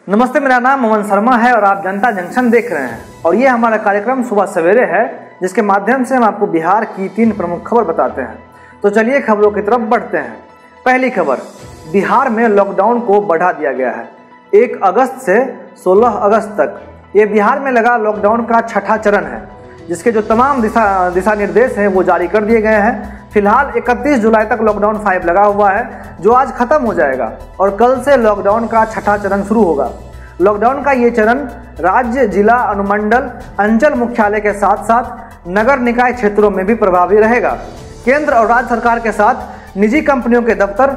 नमस्ते, मेरा नाम मोहन शर्मा है और आप जनता जंक्शन देख रहे हैं। और ये हमारा कार्यक्रम सुबह सवेरे है, जिसके माध्यम से हम आपको बिहार की 3 प्रमुख खबर बताते हैं। तो चलिए खबरों की तरफ बढ़ते हैं। पहली खबर, बिहार में लॉकडाउन को बढ़ा दिया गया है 1 अगस्त से 16 अगस्त तक। ये बिहार में लगा लॉकडाउन का 6ठा चरण है, जिसके जो तमाम दिशा निर्देश हैं वो जारी कर दिए गए हैं। फिलहाल 31 जुलाई तक लॉकडाउन 5 लगा हुआ है, जो आज खत्म हो जाएगा और कल से लॉकडाउन का 6ठा चरण शुरू होगा। लॉकडाउन का ये चरण राज्य, जिला, अनुमंडल, अंचल मुख्यालय के साथ साथ नगर निकाय क्षेत्रों में भी प्रभावी रहेगा। केंद्र और राज्य सरकार के साथ निजी कंपनियों के दफ्तर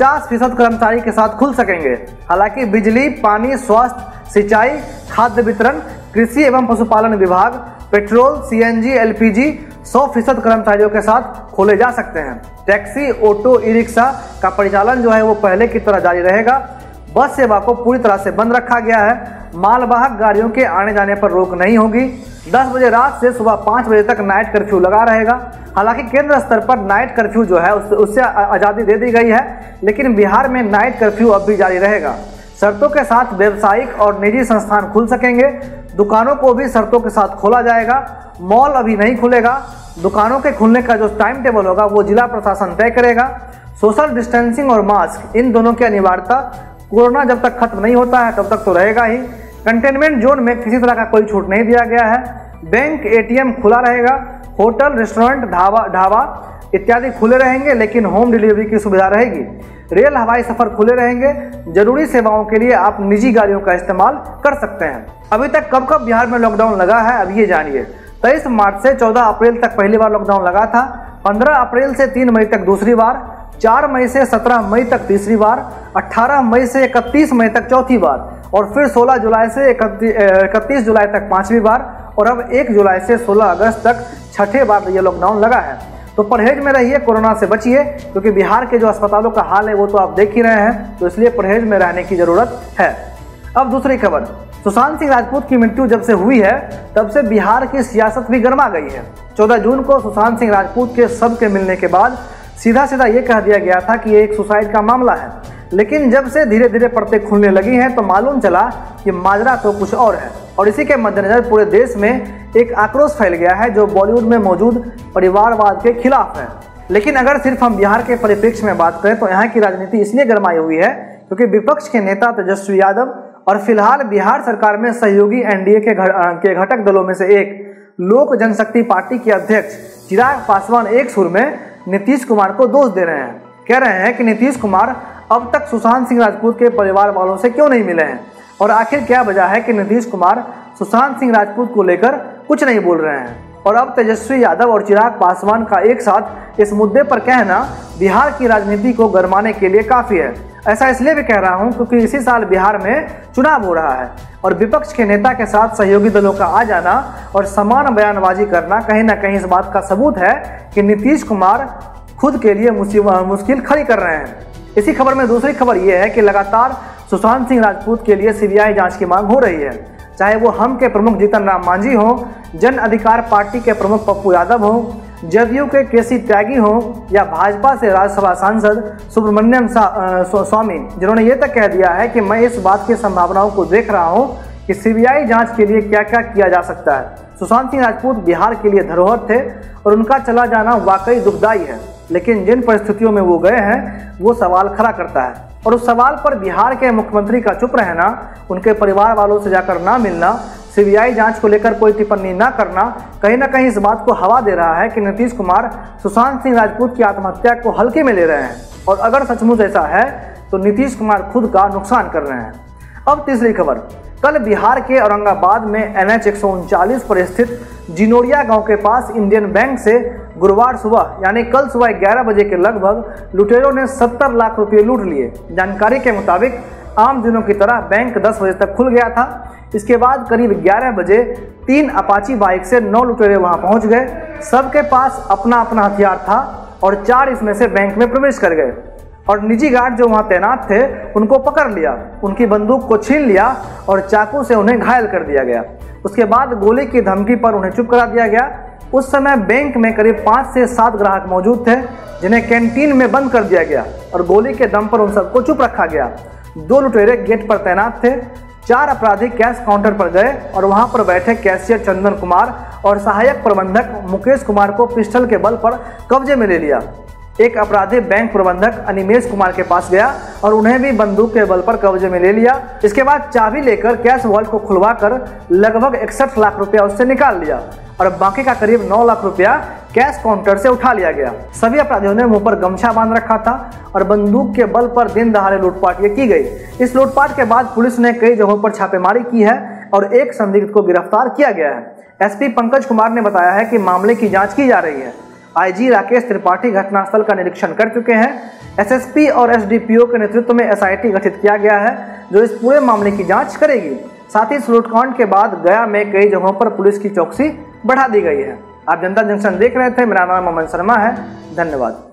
50% कर्मचारी के साथ खुल सकेंगे। हालांकि बिजली, पानी, स्वास्थ्य, सिंचाई, खाद्य वितरण, कृषि एवं पशुपालन विभाग, पेट्रोल, सीएनजी, एलपीजी 100% कर्मचारियों के साथ खोले जा सकते हैं। टैक्सी, ऑटो, ई रिक्शा का परिचालन जो है वो पहले की तरह जारी रहेगा। बस सेवा को पूरी तरह से बंद रखा गया है। मालवाहक गाड़ियों के आने जाने पर रोक नहीं होगी। 10 बजे रात से सुबह 5 बजे तक नाइट कर्फ्यू लगा रहेगा। हालांकि केंद्र स्तर पर नाइट कर्फ्यू जो है उससे आज़ादी दे दी गई है, लेकिन बिहार में नाइट कर्फ्यू अब भी जारी रहेगा। शर्तों के साथ व्यावसायिक और निजी संस्थान खुल सकेंगे। दुकानों को भी शर्तों के साथ खोला जाएगा। मॉल अभी नहीं खुलेगा। दुकानों के खुलने का जो टाइम टेबल होगा वो जिला प्रशासन तय करेगा। सोशल डिस्टेंसिंग और मास्क, इन दोनों की अनिवार्यता कोरोना जब तक खत्म नहीं होता है तब तक तो रहेगा ही। कंटेनमेंट जोन में किसी तरह का कोई छूट नहीं दिया गया है। बैंक, एटीएम खुला रहेगा। होटल, रेस्टोरेंट, ढाबा इत्यादि खुले रहेंगे, लेकिन होम डिलीवरी की सुविधा रहेगी। रेल, हवाई सफर खुले रहेंगे। जरूरी सेवाओं के लिए आप निजी गाड़ियों का इस्तेमाल कर सकते हैं। अभी तक कब कब बिहार में लॉकडाउन लगा है, अब ये जानिए। 23 मार्च से 14 अप्रैल तक पहली बार लॉकडाउन लगा था। 15 अप्रैल से 3 मई तक दूसरी बार। 4 मई से 17 मई तक तीसरी बार। 18 मई से 31 मई तक चौथी बार। और फिर 16 जुलाई से 31 जुलाई तक 5वीं बार। और अब 1 जुलाई से 16 अगस्त तक 6ठे बार ये लॉकडाउन लगा है। तो परहेज में रहिए, कोरोना से बचिए, क्योंकि बिहार के जो अस्पतालों का हाल है वो तो आप देख ही रहे हैं। तो इसलिए परहेज में रहने की जरूरत है। अब दूसरी खबर, सुशांत सिंह राजपूत की मृत्यु जब से हुई है तब से बिहार की सियासत भी गर्मा गई है। 14 जून को सुशांत सिंह राजपूत के शव के मिलने के बाद सीधा ये कह दिया गया था कि ये एक सुसाइड का मामला है। लेकिन जब से धीरे धीरे परतें खुलने लगी हैं तो मालूम चला कि माजरा तो कुछ और है। और इसी के मद्देनजर पूरे देश में एक आक्रोश फैल गया है जो बॉलीवुड में मौजूद परिवारवाद के खिलाफ है। लेकिन अगर सिर्फ हम बिहार के परिप्रेक्ष्य में बात करें तो यहाँ की राजनीति इसलिए गर्माई हुई है क्योंकि विपक्ष के नेता तेजस्वी यादव और फिलहाल बिहार सरकार में सहयोगी एनडीए के घटक दलों में से एक लोक जनशक्ति पार्टी के अध्यक्ष चिराग पासवान एक सुर में नीतीश कुमार को दोष दे रहे हैं। कह रहे हैं कि नीतीश कुमार अब तक सुशांत सिंह राजपूत के परिवार वालों से क्यों नहीं मिले हैं, और आखिर क्या वजह है कि नीतीश कुमार सुशांत सिंह राजपूत को लेकर कुछ नहीं बोल रहे हैं। और अब तेजस्वी यादव और चिराग पासवान का एक साथ इस मुद्दे पर कहना बिहार की राजनीति को गरमाने के लिए काफ़ी है। ऐसा इसलिए भी कह रहा हूं क्योंकि इसी साल बिहार में चुनाव हो रहा है और विपक्ष के नेता के साथ सहयोगी दलों का आ जाना और समान बयानबाजी करना कहीं ना कहीं इस बात का सबूत है कि नीतीश कुमार खुद के लिए मुश्किल खड़ी कर रहे हैं। इसी खबर में दूसरी खबर यह है कि लगातार सुशांत सिंह राजपूत के लिए सीबीआई जांच की मांग हो रही है। चाहे वो हम के प्रमुख जीतन राम मांझी हो, जन अधिकार पार्टी के प्रमुख पप्पू यादव हो, जदयू के केसी त्यागी हो या भाजपा से राज्यसभा सांसद सुब्रमण्यम स्वामी, जिन्होंने ये तक कह दिया है कि मैं इस बात की संभावनाओं को देख रहा हूं कि सीबीआई जांच के लिए क्या क्या किया जा सकता है। सुशांत सिंह राजपूत बिहार के लिए धरोहर थे और उनका चला जाना वाकई दुखदायी है, लेकिन जिन परिस्थितियों में वो गए हैं वो सवाल खड़ा करता है। और उस सवाल पर बिहार के मुख्यमंत्री का चुप रहना, उनके परिवार वालों से जाकर ना मिलना, सीबीआई जांच को लेकर कोई टिप्पणी ना करना कहीं ना कहीं इस बात को हवा दे रहा है कि नीतीश कुमार सुशांत सिंह राजपूत की आत्महत्या को हल्के में ले रहे हैं। और अगर सचमुच ऐसा है तो नीतीश कुमार खुद का नुकसान कर रहे हैं। अब तीसरी खबर, कल बिहार के औरंगाबाद में NH 139 पर स्थित जिनोरिया गांव के पास इंडियन बैंक से गुरुवार सुबह यानी कल सुबह 11 बजे के लगभग लुटेरों ने 70 लाख रुपये लूट लिए। जानकारी के मुताबिक आम दिनों की तरह बैंक 10 बजे तक खुल गया था। इसके बाद करीब 11 बजे 3 अपाची बाइक से 9 लुटेरे वहां पहुंच गए। सबके पास अपना अपना हथियार था और 4 इसमें से बैंक में प्रवेश कर गए और निजी गार्ड जो वहां तैनात थे उनको पकड़ लिया, उनकी बंदूक को छीन लिया और चाकू से उन्हें घायल कर दिया गया। उसके बाद गोली की धमकी पर उन्हें चुप करा दिया गया। उस समय बैंक में करीब 5 से 7 ग्राहक मौजूद थे जिन्हें कैंटीन में बंद कर दिया गया और गोली के दम पर उन सबको चुप रखा गया। 2 लुटेरे गेट पर तैनात थे। 4 अपराधी कैश काउंटर पर गए और वहां पर बैठे कैशियर चंदन कुमार और सहायक प्रबंधक मुकेश कुमार को पिस्टल के बल पर कब्जे में ले लिया। एक अपराधी बैंक प्रबंधक अनिमेश कुमार के पास गया और उन्हें भी बंदूक के बल पर कब्जे में ले लिया। इसके बाद चाबी लेकर कैश वॉल्ट को खुलवाकर लगभग 61 लाख रुपया उससे निकाल लिया और बाकी का करीब 9 लाख रुपया कैश काउंटर से उठा लिया गया। सभी अपराधियों ने मुंह पर गमछा बांध रखा था और बंदूक के बल पर दिन दहाड़े लूटपाट ये की गई। इस लूटपाट के बाद पुलिस ने कई जगहों पर छापेमारी की है और एक संदिग्ध को गिरफ्तार किया गया है। एसपी पंकज कुमार ने बताया है कि मामले की जांच की जा रही है। आईजी राकेश त्रिपाठी घटनास्थल का निरीक्षण कर चुके हैं। एसएसपी और एसडीपीओ के नेतृत्व में एसआईटी गठित किया गया है जो इस पूरे मामले की जांच करेगी। साथ ही इस लूटकांड के बाद गया में कई जगहों पर पुलिस की चौकसी बढ़ा दी गई है। आप जनता जंक्शन देख रहे थे। मेरा नाम अमन शर्मा है। धन्यवाद।